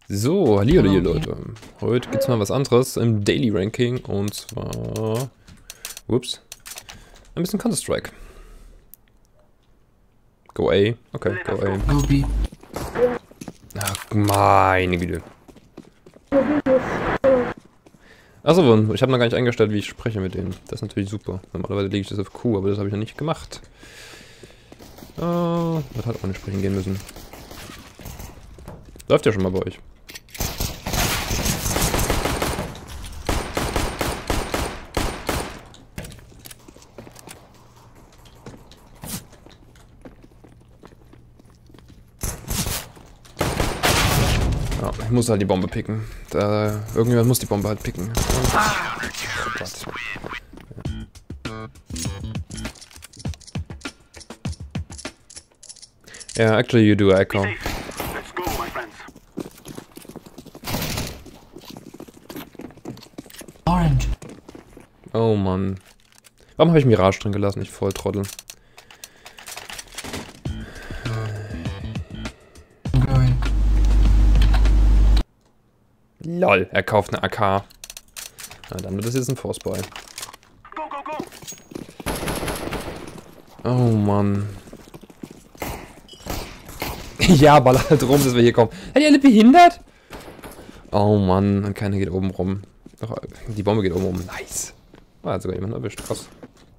So, hallihallo Leute. Heute gibt's mal was anderes im Daily Ranking und zwar... Ups. Ein bisschen Counter-Strike. Go A. Okay, go A. Go B. Ach, meine Güte. Achso, ich habe noch gar nicht eingestellt, wie ich spreche mit denen. Das ist natürlich super. Normalerweise lege ich das auf Q, aber das habe ich noch nicht gemacht. Das hat auch nicht sprechen gehen müssen. Läuft ja schon mal bei euch. Ja, ich muss halt die Bombe picken. Irgendjemand muss die Bombe halt picken. Oh Gott. Yeah, actually you do, Echo. Orange. Oh Mann. Warum habe ich Mirage drin gelassen? Ich voll Trottel. I'm going. LOL, er kauft eine AK. Na, dann wird das jetzt ein Force-Buy. Oh Mann. Ja, baller halt rum, dass wir hier kommen. Seid ihr alle behindert? Oh Mann, und keiner geht oben rum. Doch, die Bombe geht oben rum. Nice. Ah, hat sogar jemand erwischt. Krass.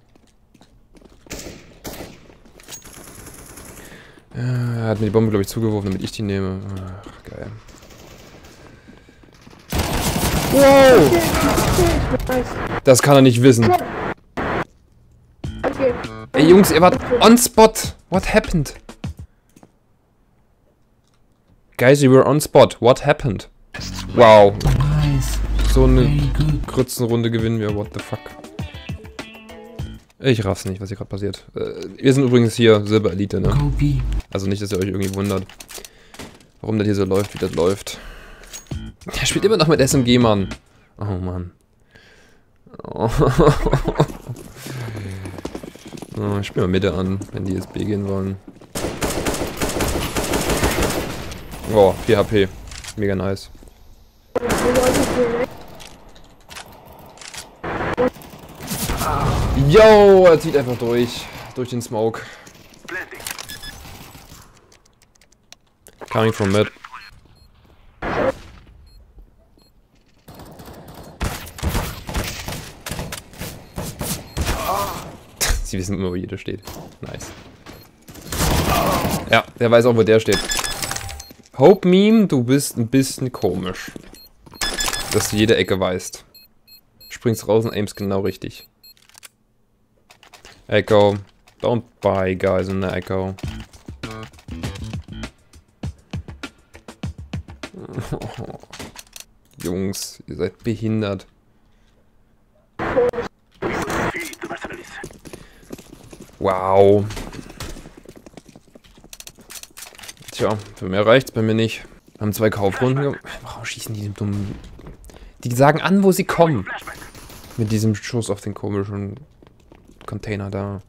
Er hat mir die Bombe, glaube ich, zugeworfen, damit ich die nehme. Ach, geil. Wow! Das kann er nicht wissen. Ey Jungs, ihr wart on spot. What happened? Guys, you were on spot. What happened? Wow. Nice. So eine Very good. Grützenrunde gewinnen wir. What the fuck? Ich raff's nicht, was hier gerade passiert. Wir sind übrigens hier Silber-Elite, ne? Go B. Also nicht, dass ihr euch irgendwie wundert, warum das hier so läuft, wie das läuft. Er spielt immer noch mit SMG, Mann. Oh, Mann. Oh. Oh, ich spiele mal Mitte an, wenn die jetzt B gehen wollen. Oh, 4 HP. Mega nice. Yo, er zieht einfach durch. Durch den Smoke. Coming from mid. Sie wissen immer, wo jeder steht. Nice. Ja, der weiß auch, wo der steht. Hope Meme, du bist ein bisschen komisch. Dass du jede Ecke weißt. Springst raus und aimst genau richtig. Echo. Don't buy guys in the Echo. Jungs, ihr seid behindert. Wow. Tja, für mehr reicht's bei mir nicht. Wir haben 2 Kaufrunden. Warum schießen die dummen... Die sagen an, wo sie kommen. Mit diesem Schuss auf den komischen Container da.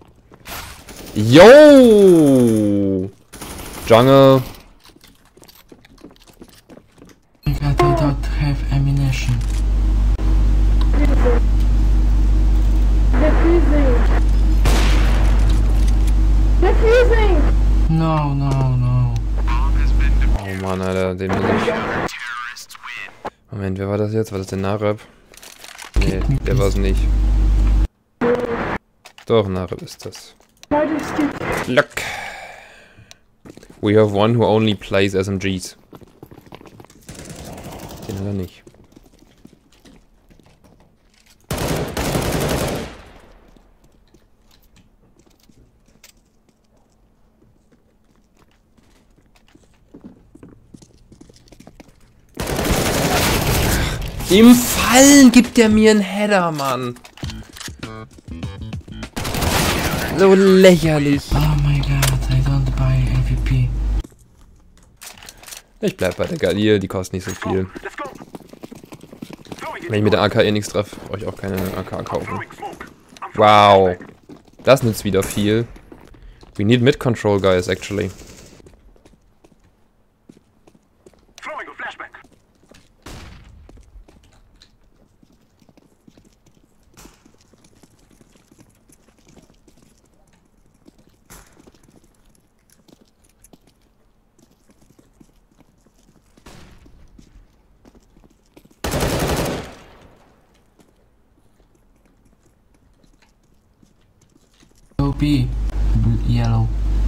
Yo! Jungle. I don't have ammunition. Defusing! No, no, no. Oh Mann, Alter, den muss ich... Moment, wer war das jetzt? War das der Narab? Nee, der war es nicht. Doch, Narab ist das. Look. We have one who only plays SMGs. Den hat er nicht. Im Fallen gibt er mir einen Header, Mann. So lächerlich. Oh my god, I don't buy AVP. Ich bleib bei der Galil, die kostet nicht so viel. Wenn ich mit der AK eh nichts treffe, brauche ich auch keine AK kaufen. Wow. Das nützt wieder viel. We need mid-control, guys, actually. B. Yellow.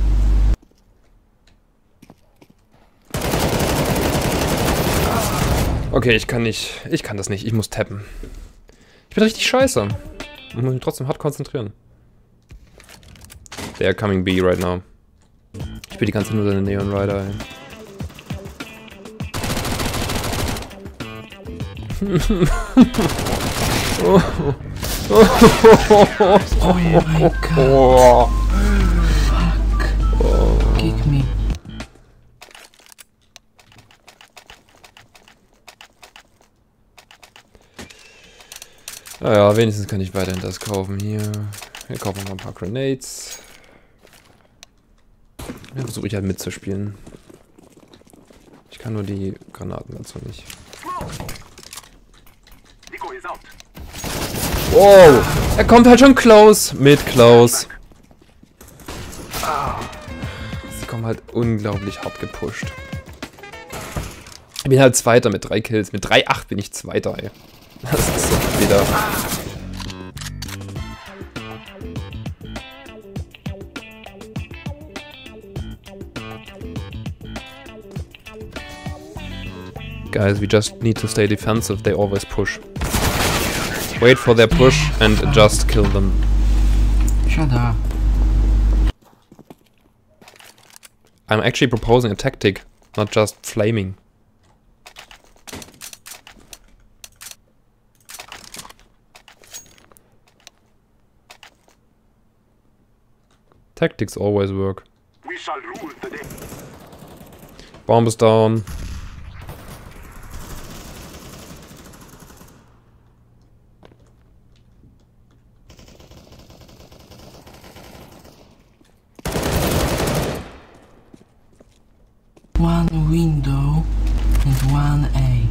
Okay, ich kann das nicht. Ich muss tappen. Ich bin richtig scheiße. Ich muss mich trotzdem hart konzentrieren. They are coming B right now. Ich will die ganze Zeit nur seine Neon Rider, ey. Oh mein Gott. Fuck. Kick me. Naja, wenigstens kann ich weiterhin das kaufen hier. Wir kaufen mal ein paar Grenades. Ja, versuche ich halt mitzuspielen. Ich kann nur die Granaten dazu nicht. Wow! Er kommt halt schon close. Mit close. Sie kommen halt unglaublich hart gepusht. Ich bin halt Zweiter mit 3 Kills. Mit 3,8 bin ich Zweiter, ey. Das ist so wieder. Guys, we just need to stay defensive. They always push. Wait for their push and just kill them. Shut up. I'm actually proposing a tactic, not just flaming. Tactics always work. We shall rule the day. Bomb is down. One window and one A.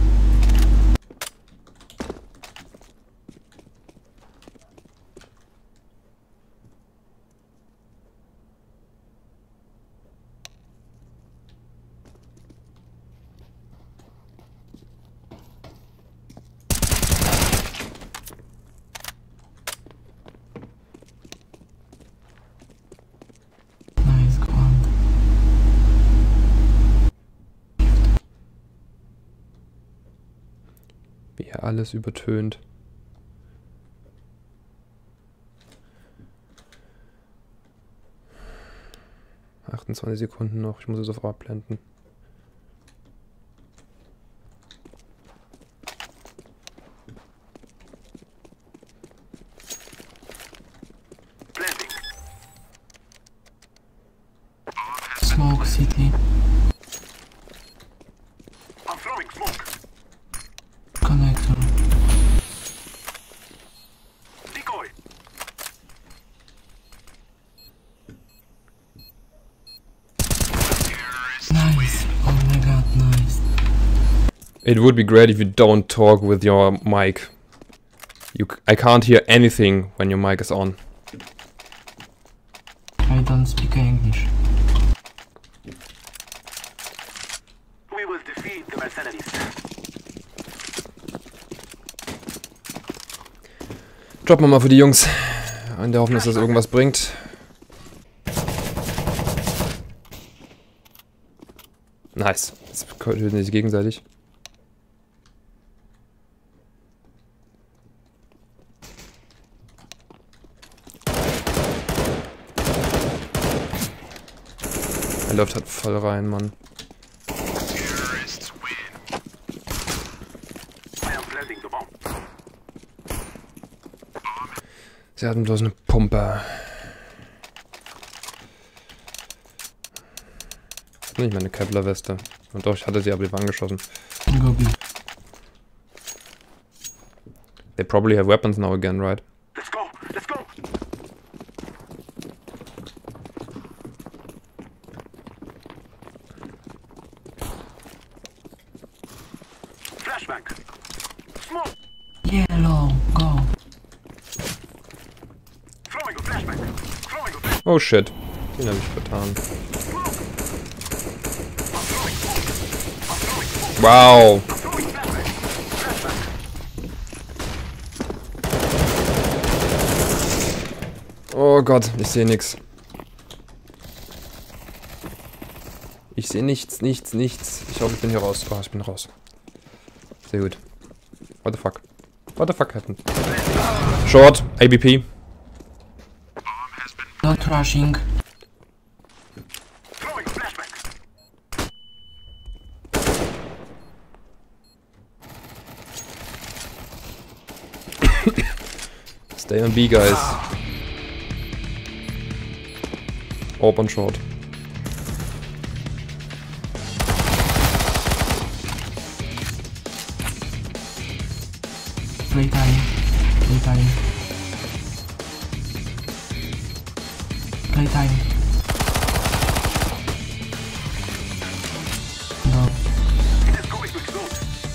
Nice one. Wie hier alles übertönt. ...28 Sekunden noch. Ich muss es auf abblenden. Blending. Smoke city. I'm throwing smoke. Connector. Decoy. Nice. Oh my god, nice. It would be great if you don't talk with your mic. I can't hear anything when your mic is on. I don't speak English. We will defeat the mercenaries. Droppen wir mal für die Jungs. In der Hoffnung, dass das irgendwas bringt. Nice. Jetzt töten sie sich gegenseitig. Er läuft halt voll rein, Mann. I am planting the bomb. Sie hatten bloß eine Pumpe. Nicht meine Kevlar-Weste. Und doch, ich hatte sie aber die Wand geschossen. Go B. They probably have weapons now again, right? Let's go. Let's go. Flashbang. Smoke. Yellow. Go. Throwing a flashbang. Throwing a flashbang. Oh shit. Den habe ich vertan. Wow. Throwing flashbang. Flashbang. Oh Oh Gott, ich sehe nichts. Ich sehe nichts. Ich hoffe, ich bin hier raus. Oh, ich bin raus. Sehr gut. What the fuck? What the fuck happened? Short, ABP. Not rushing. Throwing flashback. Stay on B, guys. Orb on short. Playtime. Playtime. Playtime. No. It is going to explode.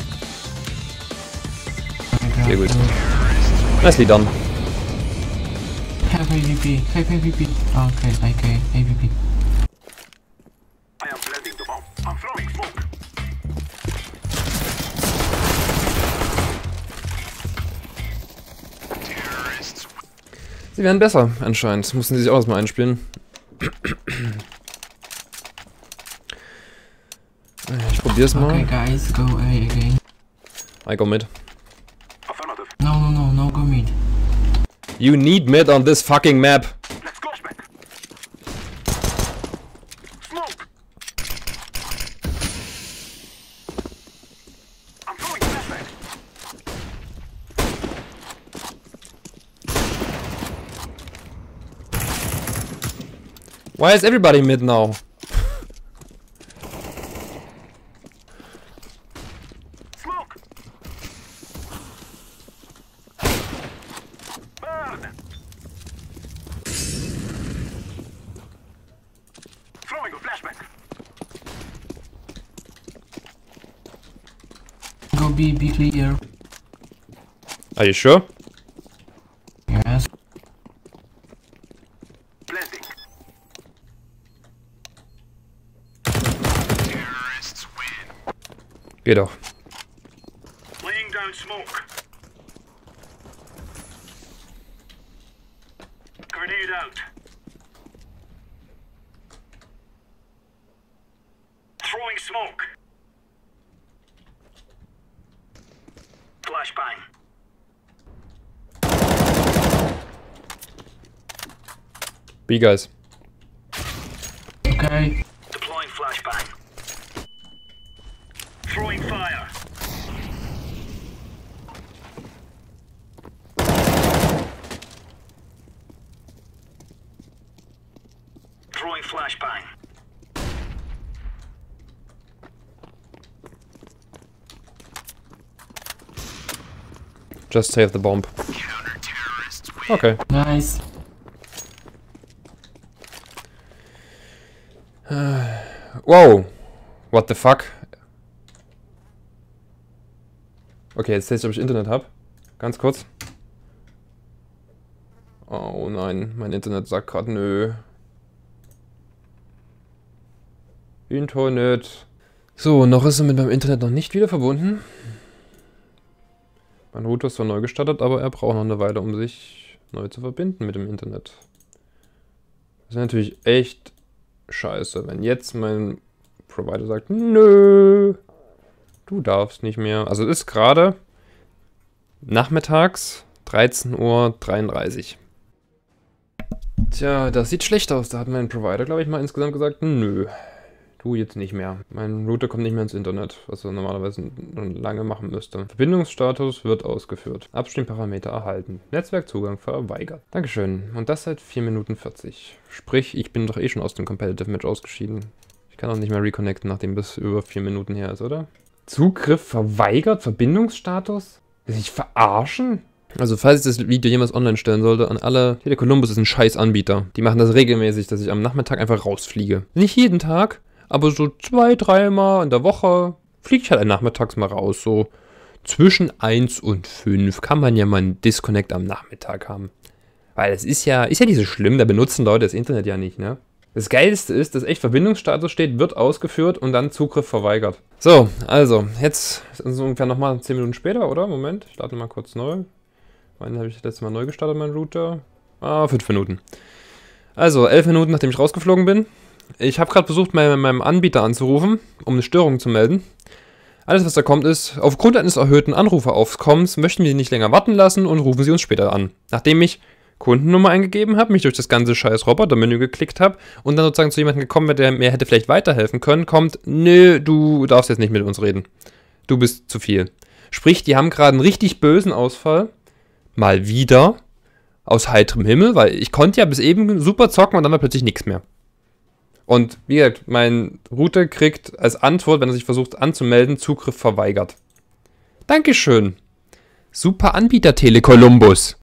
Oh my God. Sehr gut. Nicely done. Have AVP. Have AVP. Okay, okay, AVP. I am planting the bomb. I'm throwing smoke. Sie werden besser, anscheinend. Mussten sie sich auch erstmal einspielen. Ich probier's mal. Okay, guys, go A again. I go mid. Affirmative. No, go mid. You need mid on this fucking map. Let's go back. Smoke. I'm throwing flashback. Why is everybody mid now? Smoke. Burn. Throwing a flashback. Go B, be clear. Are you sure? Yes. Planting. Geht doch. Laying down smoke. Grenade out. Throwing smoke. Flashbang. B, guys. Okay. Deploying flashbang. Throwing fire. Throwing flashbang. Just save the bomb. Okay. Nice. Wow. What the fuck? Okay, jetzt teste ich, ob ich Internet habe. Ganz kurz. Oh nein, mein Internet sagt gerade nö. Internet. So, noch ist er mit meinem Internet noch nicht wieder verbunden. Mein Router ist zwar neu gestartet, aber er braucht noch eine Weile, um sich neu zu verbinden mit dem Internet. Das ist natürlich echt scheiße, wenn jetzt mein Provider sagt, nö, du darfst nicht mehr. Also es ist gerade nachmittags 13:33 Uhr. Tja, das sieht schlecht aus. Da hat mein Provider, glaube ich, mal insgesamt gesagt, nö, du jetzt nicht mehr. Mein Router kommt nicht mehr ins Internet, was er normalerweise schon lange machen müsste. Verbindungsstatus wird ausgeführt. Abspielparameter erhalten. Netzwerkzugang verweigert. Dankeschön. Und das seit 4 Minuten 40. Sprich, ich bin doch eh schon aus dem Competitive Match ausgeschieden. Ich kann auch nicht mehr reconnecten, nachdem das über 4 Minuten her ist, oder? Zugriff verweigert? Verbindungsstatus? Will ich verarschen? Also falls ich das Video jemals online stellen sollte, an alle, Tele Columbus ist ein scheiß Anbieter. Die machen das regelmäßig, dass ich am Nachmittag einfach rausfliege. Nicht jeden Tag, aber so 2-3 Mal in der Woche fliege ich halt nachmittags mal raus. So zwischen 1 und 5 kann man ja mal einen Disconnect am Nachmittag haben. Weil es ist ja nicht so schlimm, da benutzen Leute das Internet ja nicht, ne? Das Geilste ist, dass echt Verbindungsstatus steht, wird ausgeführt und dann Zugriff verweigert. So, also, jetzt ist es ungefähr nochmal 10 Minuten später, oder? Moment, ich starte mal kurz neu. Meinen habe ich letztes Mal neu gestartet, meinen Router. 5 Minuten. Also, 11 Minuten, nachdem ich rausgeflogen bin. Ich habe gerade versucht, meinem Anbieter anzurufen, um eine Störung zu melden. Alles, was da kommt, ist, aufgrund eines erhöhten Anruferaufkommens möchten wir Sie nicht länger warten lassen und rufen Sie uns später an. Nachdem ich Kundennummer eingegeben habe, mich durch das ganze scheiß Robotermenü geklickt habe und dann sozusagen zu jemandem gekommen wäre, der mir hätte vielleicht weiterhelfen können, kommt, nö, du darfst jetzt nicht mit uns reden. Du bist zu viel. Sprich, die haben gerade einen richtig bösen Ausfall. Mal wieder. Aus heiterem Himmel, weil ich konnte ja bis eben super zocken und dann war plötzlich nichts mehr. Und wie gesagt, mein Router kriegt als Antwort, wenn er sich versucht anzumelden, Zugriff verweigert. Dankeschön. Super Anbieter Tele Columbus.